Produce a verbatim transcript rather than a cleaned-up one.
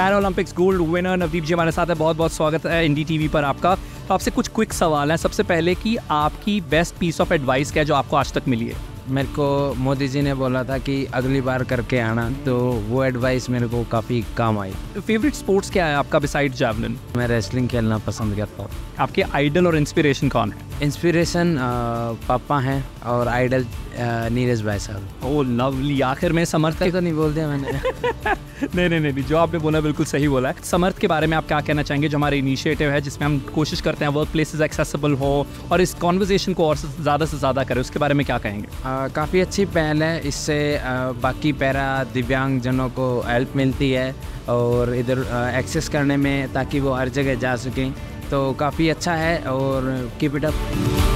Para Olympics gold winner Navdeep ji हमारे साथ है। बहुत बहुत स्वागत है इंडी टीवी पर आपका। तो आपसे कुछ क्विक सवाल हैं। सबसे पहले कि आपकी बेस्ट पीस ऑफ एडवाइस क्या है जो आपको आज तक मिली है? मेरे को मोदी जी ने बोला था कि अगली बार करके आना, तो वो एडवाइस मेरे को काफ़ी काम आई। फेवरेट स्पोर्ट्स क्या है आपका बिसाइड जैवलिन? मैं रेसलिंग खेलना पसंद करता हूँ। आपके आइडल और इंस्पिरेशन कौन है? इंस्पिरेशन पापा हैं और आइडल नीरज भाई साहब। Oh lovely. आखिर में समर्थ तो नहीं बोल दिया मैंने। नहीं नहीं नहीं जो आपने बोला बिल्कुल सही बोला है। समर्थ के बारे में आप क्या कहना चाहेंगे, जो हमारा इनिशिएटिव है जिसमें हम कोशिश करते हैं वर्क प्लेसेस एक्सेसिबल हो और इस कॉन्वर्जेशन को और ज़्यादा से ज़्यादा करें, उसके बारे में क्या कहेंगे? काफ़ी अच्छी पहल है। इससे आ, बाकी पैरा दिव्यांग जनों को हेल्प मिलती है और इधर एक्सेस करने में, ताकि वो हर जगह जा सकें। तो काफ़ी अच्छा है और कीप इट अप।